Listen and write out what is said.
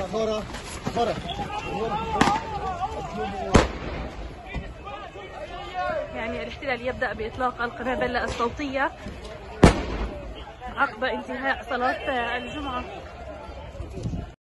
يعني الاحتلال يبدأ بإطلاق القنابل الصوتية عقب انتهاء صلاة الجمعة.